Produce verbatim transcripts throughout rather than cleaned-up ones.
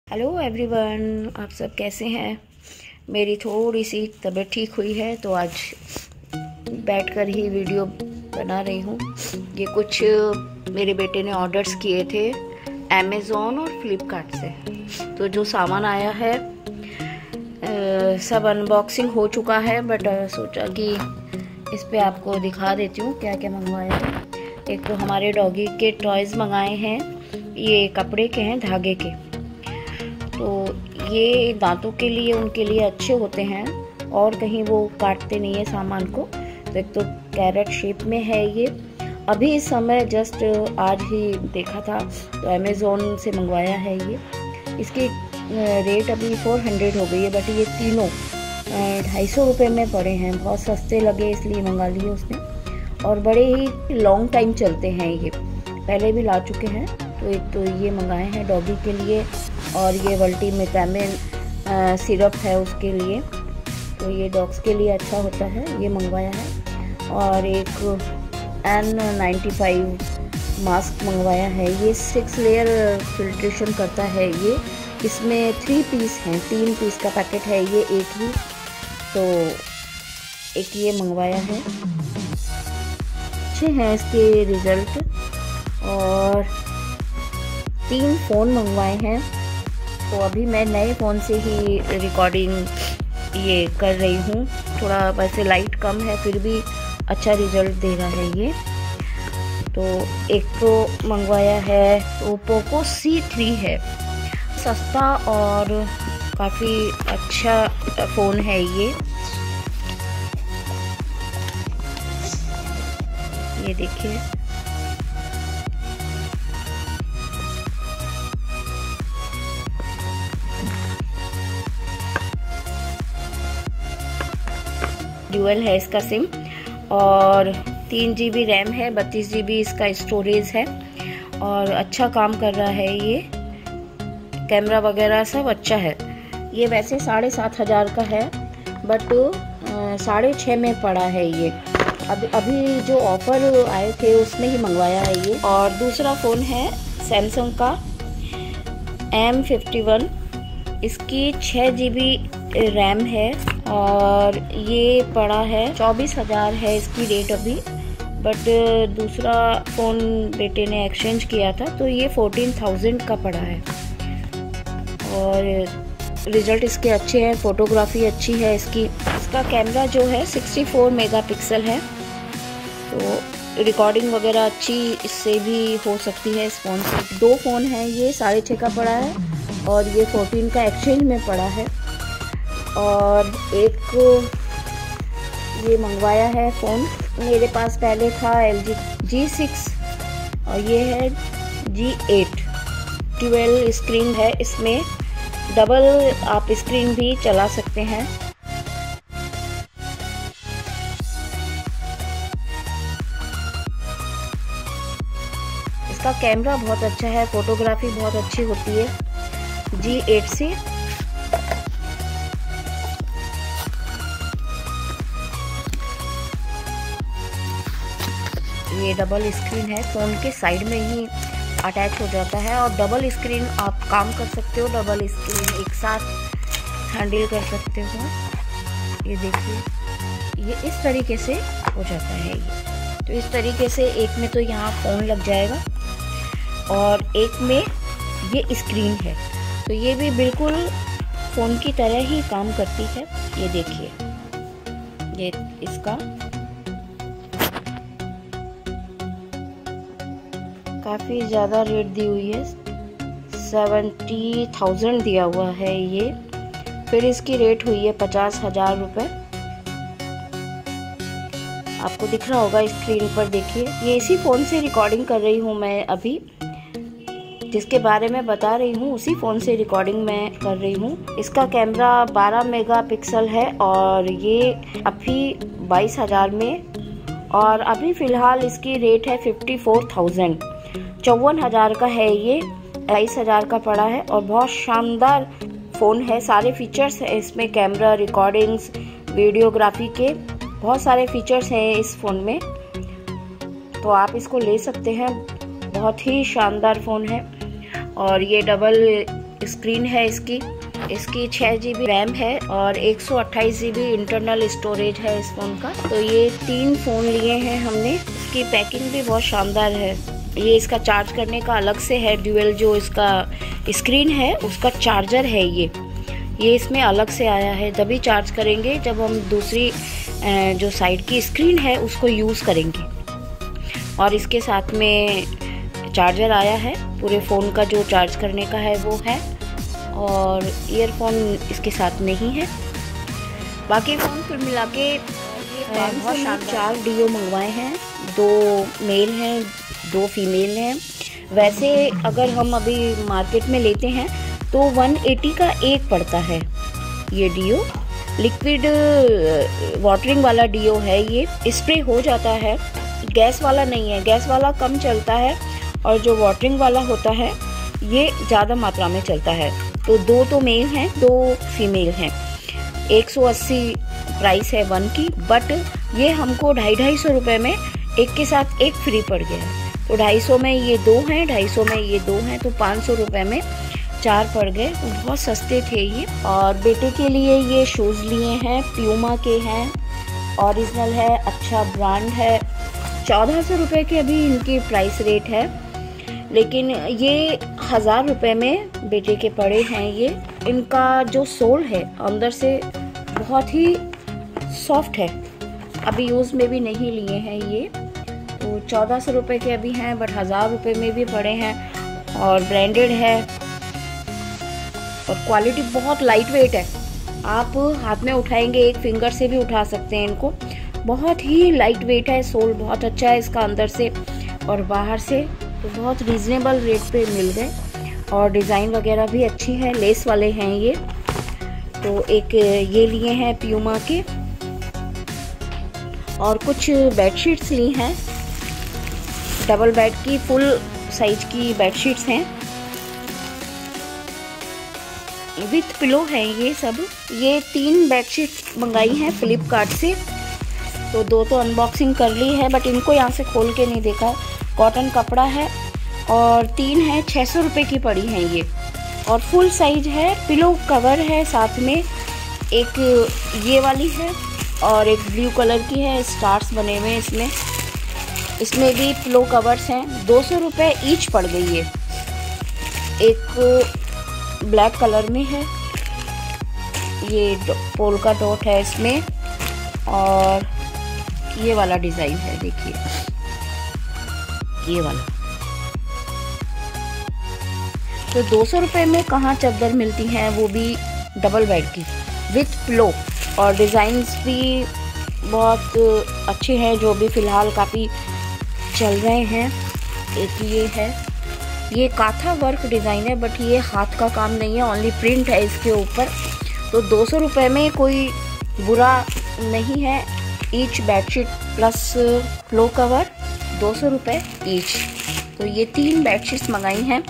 Hello everyone, आप सब कैसे हैं। मेरी थोड़ी सी तबीयत ठीक हुई है तो आज बैठकर ही वीडियो बना रही हूँ। ये कुछ मेरे बेटे ने ऑर्डर्स किए थे अमेज़ॉन और फ्लिपकार्ट से। तो जो सामान आया है आ, सब अनबॉक्सिंग हो चुका है, बट आ, सोचा कि इस पे आपको दिखा देती हूँ क्या क्या मंगवाया है। एक तो हमारे डॉगी के टॉयज़ मंगाए हैं, ये कपड़े के हैं, धागे के। तो ये दांतों के लिए उनके लिए अच्छे होते हैं और कहीं वो काटते नहीं है सामान को। तो एक तो कैरेट शेप में है ये। अभी इस समय जस्ट आज ही देखा था तो अमेज़ॉन से मंगवाया है ये। इसकी रेट अभी फोर हंड्रेड हो गई है, बट ये तीनों ढाई सौ रुपये में पड़े हैं। बहुत सस्ते लगे इसलिए मंगा लिए उसने, और बड़े ही लॉन्ग टाइम चलते हैं ये। पहले भी ला चुके हैं। तो एक तो ये मंगाए हैं डॉगी के लिए, और ये मल्टीविटामिन सिरप है उसके लिए। तो ये डॉग्स के लिए अच्छा होता है, ये मंगवाया है। और एक एन नाइन्टी फाइव मास्क मंगवाया है। ये सिक्स लेयर फिल्ट्रेशन करता है ये। इसमें थ्री पीस हैं, तीन पीस का पैकेट है ये एक ही। तो एक ये मंगवाया है, अच्छे हैं इसके रिज़ल्ट। और तीन फ़ोन मंगवाए हैं। तो अभी मैं नए फ़ोन से ही रिकॉर्डिंग ये कर रही हूँ। थोड़ा वैसे लाइट कम है फिर भी अच्छा रिज़ल्ट दे रहा है ये। तो एक तो मंगवाया है तो पोको सी थ्री है, सस्ता और काफ़ी अच्छा फ़ोन है ये। ये देखिए, ड्यूअल है इसका सिम, और तीन जी बी रैम है, बत्तीस जी बी इसका स्टोरेज है, और अच्छा काम कर रहा है ये। कैमरा वगैरह सब अच्छा है। ये वैसे साढ़े सात हज़ार का है, बट साढ़े छः में पड़ा है ये। अभी अभी जो ऑफ़र आए थे उसमें ही मंगवाया है ये। और दूसरा फ़ोन है सैमसंग का एम फिफ्टी वन। इसकी छः जी बी रैम है, और ये पड़ा है चौबीस हज़ार है इसकी रेट अभी। बट दूसरा फ़ोन बेटे ने एक्सचेंज किया था तो ये फोर्टीन थाउजेंड का पड़ा है। और रिज़ल्ट इसके अच्छे हैं, फ़ोटोग्राफी अच्छी है इसकी। इसका कैमरा जो है सिक्सटी फोर मेगापिक्सल है, तो रिकॉर्डिंग वगैरह अच्छी इससे भी हो सकती है इस फ़ोन से। दो फ़ोन हैं, ये साढ़े छः का पड़ा है और ये फोर्टीन का एक्सचेंज में पड़ा है। और एक ये मंगवाया है फ़ोन, मेरे पास पहले था एल जी जी सिक्स, और ये है जी एट। ट्वेल्व स्क्रीन है इसमें, डबल आप स्क्रीन भी चला सकते हैं। इसका कैमरा बहुत अच्छा है, फोटोग्राफी बहुत अच्छी होती है जी एट से। ये डबल स्क्रीन है, फ़ोन के साइड में ही अटैच हो जाता है, और डबल स्क्रीन आप काम कर सकते हो, डबल स्क्रीन एक साथ हैंडल कर सकते हो। ये देखिए, ये इस तरीके से हो जाता है ये। तो इस तरीके से एक में तो यहाँ फ़ोन लग जाएगा और एक में ये स्क्रीन है, तो ये भी बिल्कुल फ़ोन की तरह ही काम करती है। ये देखिए, ये इसका काफ़ी ज़्यादा रेट दी हुई है, सेवेंटी थाउजेंड दिया हुआ है ये। फिर इसकी रेट हुई है पचास हज़ार रुपये। आपको दिख रहा होगा स्क्रीन पर, देखिए। ये इसी फ़ोन से रिकॉर्डिंग कर रही हूँ मैं अभी, जिसके बारे में बता रही हूँ उसी फ़ोन से रिकॉर्डिंग मैं कर रही हूँ। इसका कैमरा बारह मेगापिक्सल है, और ये अभी बाईस हज़ार में, और अभी फ़िलहाल इसकी रेट है फिफ्टी फोर थाउजेंड। चौवन हज़ार का है ये, बाईस हज़ार का पड़ा है। और बहुत शानदार फ़ोन है, सारे फीचर्स हैं इसमें, कैमरा, रिकॉर्डिंग्स, वीडियोग्राफी के बहुत सारे फीचर्स हैं इस फ़ोन में। तो आप इसको ले सकते हैं, बहुत ही शानदार फ़ोन है। और ये डबल स्क्रीन है इसकी इसकी छः जी बी रैम है और एक सौ अट्ठाईस जी बी इंटरनल स्टोरेज है इस फ़ोन का। तो ये तीन फ़ोन लिए हैं हमने। इसकी पैकिंग भी बहुत शानदार है। ये इसका चार्ज करने का अलग से है, ड्यूअल जो इसका स्क्रीन है उसका चार्जर है ये ये इसमें अलग से आया है। तभी चार्ज करेंगे जब हम दूसरी जो साइड की स्क्रीन है उसको यूज़ करेंगे। और इसके साथ में चार्जर आया है, पूरे फ़ोन का जो चार्ज करने का है वो है, और ईयरफोन इसके साथ नहीं है। बाकी फ़ोन कुल मिला के बहुत शानदार। चार डीओ मंगवाए हैं, दो मेल हैं दो फीमेल हैं। वैसे अगर हम अभी मार्केट में लेते हैं तो एक सौ अस्सी का एक पड़ता है ये डीओ। लिक्विड वाटरिंग वाला डीओ है ये, स्प्रे हो जाता है, गैस वाला नहीं है। गैस वाला कम चलता है और जो वाटरिंग वाला होता है ये ज़्यादा मात्रा में चलता है। तो दो तो मेल हैं, दो फीमेल हैं। एक सौ अस्सी प्राइस है वन की, बट ये हमको ढाई ढाई सौ रुपये में एक के साथ एक फ्री पड़ गया है। तो ढाई सौ में ये दो हैं, ढाई सौ में ये दो हैं, तो पाँच सौ रुपये में चार पड़ गए। तो बहुत सस्ते थे ये। और बेटे के लिए ये शूज़ लिए हैं, प्यूमा के हैं, ओरिजिनल है, अच्छा ब्रांड है। चौदह सौ रुपये के अभी इनकी प्राइस रेट है, लेकिन ये हज़ार रुपये में बेटे के पड़े हैं ये। इनका जो सोल है अंदर से बहुत ही सॉफ्ट है। अभी यूज़ में भी नहीं लिए हैं ये। तो चौदह सौ रुपये के अभी हैं, बट हज़ार रुपये में भी पड़े हैं और ब्रांडेड है और क्वालिटी बहुत लाइट वेट है। आप हाथ में उठाएंगे, एक फिंगर से भी उठा सकते हैं इनको। बहुत ही लाइट वेट है, सोल बहुत अच्छा है इसका अंदर से और बाहर से। तो बहुत रीज़नेबल रेट पे मिल गए और डिज़ाइन वगैरह भी अच्छी है, लेस वाले हैं ये। तो एक ये लिए हैं प्यूमा के, और कुछ बेडशीट्स ली हैं, डबल बेड की फुल साइज की बेडशीट्स हैं, विथ पिलो है ये सब। ये तीन बेडशीट मंगाई हैं फ्लिपकार्ट से। तो दो तो अनबॉक्सिंग कर ली है, बट इनको यहाँ से खोल के नहीं देखा। कॉटन कपड़ा है और तीन है, छः सौ रुपये की पड़ी हैं ये, और फुल साइज है। पिलो कवर है साथ में, एक ये वाली है और एक ब्लू कलर की है, स्टार्स बने हुए हैं इसमें। इसमें भी पिलो कवर्स हैं। दो सौ रुपये ईच पड़ गई है। एक ब्लैक कलर में है, ये पोल्का डॉट है इसमें, और ये वाला डिज़ाइन है, देखिए ये वाला। तो दो सौ रुपये में कहाँ चादर मिलती हैं, वो भी डबल बेड की विथ पिलो। और डिज़ाइंस भी बहुत अच्छे हैं जो भी फ़िलहाल काफ़ी चल रहे हैं। एक ये है, ये काथा वर्क डिज़ाइन है, बट ये हाथ का काम नहीं है, ओनली प्रिंट है इसके ऊपर। तो दो सौ रुपये में कोई बुरा नहीं है। Each bedsheet plus pillow cover दो सौ रुपये ईच। तो ये तीन बेडशीट्स मंगाई हैं,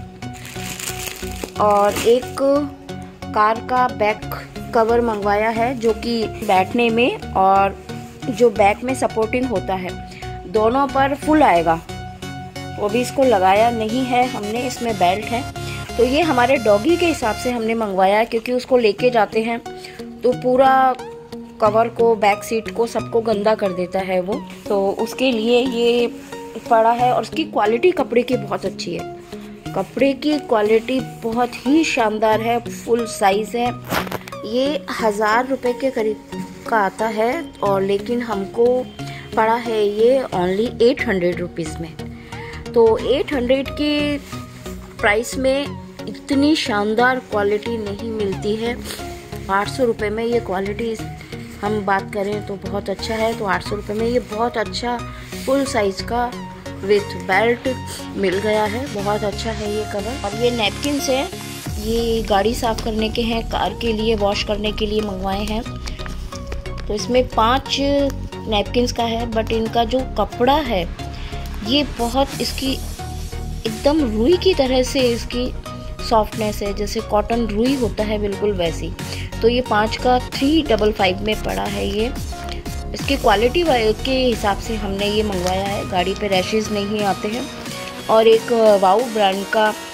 और एक कार का बैक कवर मंगवाया है जो कि बैठने में और जो बैक में सपोर्टिंग होता है, दोनों पर फुल आएगा। वो भी इसको लगाया नहीं है हमने, इसमें बेल्ट है। तो ये हमारे डॉगी के हिसाब से हमने मंगवाया है, क्योंकि उसको लेके जाते हैं तो पूरा कवर को, बैक सीट को, सबको गंदा कर देता है वो। तो उसके लिए ये पड़ा है, और उसकी क्वालिटी कपड़े की बहुत अच्छी है। कपड़े की क्वालिटी बहुत ही शानदार है, फुल साइज़ है। ये हज़ार रुपये के करीब का आता है, और लेकिन हमको पड़ा है ये ओनली एट हंड्रेड रुपीज़ में। तो एट हंड्रेड के प्राइस में इतनी शानदार क्वालिटी नहीं मिलती है। आठ सौ रुपये में ये क्वालिटी हम बात करें तो बहुत अच्छा है। तो आठ सौ रुपये में ये बहुत अच्छा फुल साइज़ का विथ बेल्ट मिल गया है, बहुत अच्छा है ये कवर। और ये नैपकिन्स है, ये गाड़ी साफ़ करने के हैं, कार के लिए वॉश करने के लिए मंगवाए हैं। तो इसमें पाँच नैपकिन्स का है, बट इनका जो कपड़ा है ये बहुत, इसकी एकदम रुई की तरह से इसकी सॉफ्टनेस है, जैसे कॉटन रुई होता है बिल्कुल वैसी। तो ये पाँच का थ्री डबल फाइव में पड़ा है ये। इसकी क्वालिटी के हिसाब से हमने ये मंगवाया है, गाड़ी पे रैशेज़ नहीं आते हैं। और एक वाओ ब्रांड का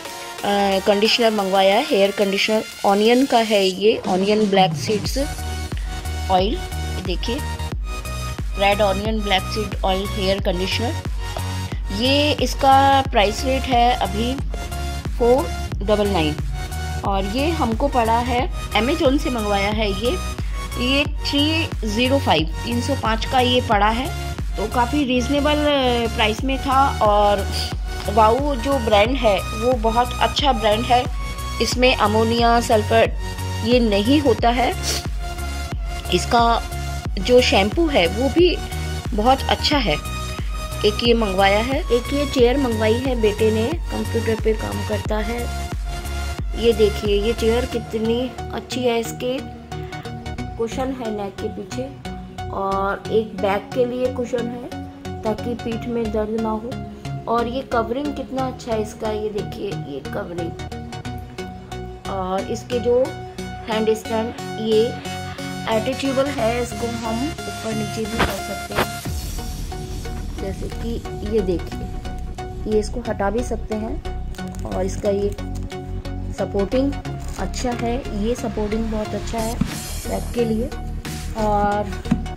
कंडीशनर मंगवाया है, हेयर कंडीशनर ऑनियन का है ये, ऑनियन ब्लैक सीड्स ऑयल, देखिए red onion black seed oil hair conditioner. ये इसका प्राइस रेट है अभी फोर डबल नाइन और ये हमको पड़ा है अमेजोन से मंगवाया है ये ये थ्री ज़ीरो फाइव तीन सौ पाँच का ये पड़ा है, तो काफ़ी रीज़नेबल प्राइस में था। और वाओ जो ब्रांड है वो बहुत अच्छा ब्रांड है, इसमें अमोनिया सल्फर ये नहीं होता है। इसका जो शैम्पू है वो भी बहुत अच्छा है। एक ये मंगवाया है, एक ये चेयर मंगवाई है बेटे ने, कंप्यूटर पे काम करता है। ये देखिए ये चेयर कितनी अच्छी है, इसके कुशन है नेक के पीछे और एक बैक के लिए कुशन है ताकि पीठ में दर्द ना हो। और ये कवरिंग कितना अच्छा है इसका, ये देखिए ये कवरिंग। और इसके जो हैंड स्टैंड ये एडिटेबल है, इसको हम ऊपर नीचे भी कर सकते हैं। जैसे कि ये देखिए ये इसको हटा भी सकते हैं और इसका ये सपोर्टिंग अच्छा है, ये सपोर्टिंग बहुत अच्छा है बैक के लिए। और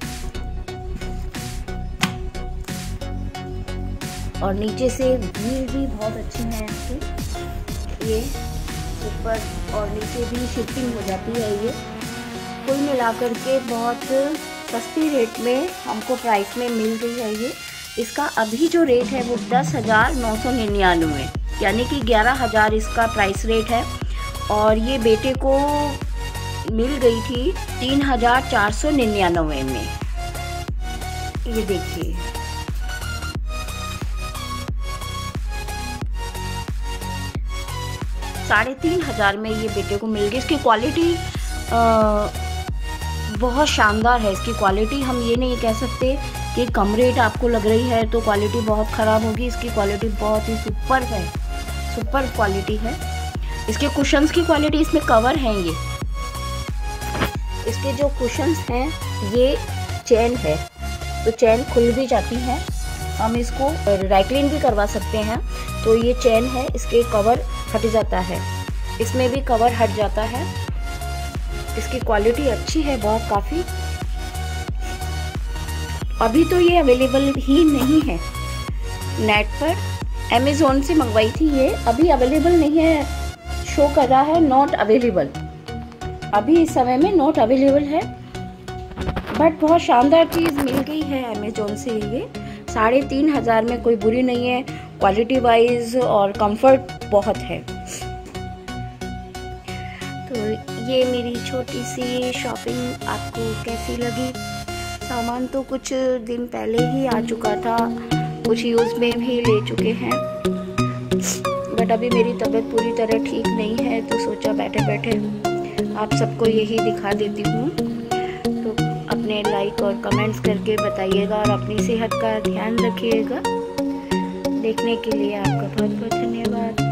और नीचे से व्हील भी बहुत अच्छे हैं इसके, ये ऊपर और नीचे भी शिफ्टिंग हो जाती है। ये कुल मिलाकर के बहुत सस्ती रेट में हमको प्राइस में मिल रही है ये। इसका अभी जो रेट है वो दस हज़ार नौ सौ निन्यानवे यानी कि ग्यारह हज़ार इसका प्राइस रेट है। और ये बेटे को मिल गई थी तीन हज़ार चार सौ निन्यानवे में। ये देखिए साढ़े तीन हजार में ये बेटे को मिल गई। इसकी क्वालिटी बहुत शानदार है, इसकी क्वालिटी हम ये नहीं कह सकते कि कम रेट आपको लग रही है तो क्वालिटी बहुत ख़राब होगी। इसकी क्वालिटी बहुत ही सुपर है, सुपर क्वालिटी है। इसके कुशन्स की क्वालिटी, इसमें कवर हैं ये, इसके जो कुशन्स हैं ये चेन है तो चेन खुल भी जाती है, हम इसको राइक्लिन भी करवा सकते हैं। तो ये चेन है, इसके कवर हट जाता है, इसमें भी कवर हट जाता है। इसकी क्वालिटी अच्छी है बहुत काफ़ी। अभी तो ये अवेलेबल ही नहीं है नेट पर, अमेज़ोन से मंगवाई थी ये, अभी अवेलेबल नहीं है, शो कर रहा है नॉट अवेलेबल, अभी इस समय में नॉट अवेलेबल है। बट बहुत शानदार चीज़ मिल गई है अमेज़ोन से ये, साढ़े तीन हज़ार में कोई बुरी नहीं है, क्वालिटी वाइज और कंफर्ट बहुत है। तो ये मेरी छोटी सी शॉपिंग आपको कैसी लगी? सामान तो कुछ दिन पहले ही आ चुका था, कुछ यूज़ में भी ले चुके हैं, बट अभी मेरी तबीयत पूरी तरह ठीक नहीं है तो सोचा बैठे बैठे आप सबको यही दिखा देती हूँ। तो अपने लाइक और कमेंट्स करके बताइएगा और अपनी सेहत का ध्यान रखिएगा। देखने के लिए आपका बहुत बहुत धन्यवाद।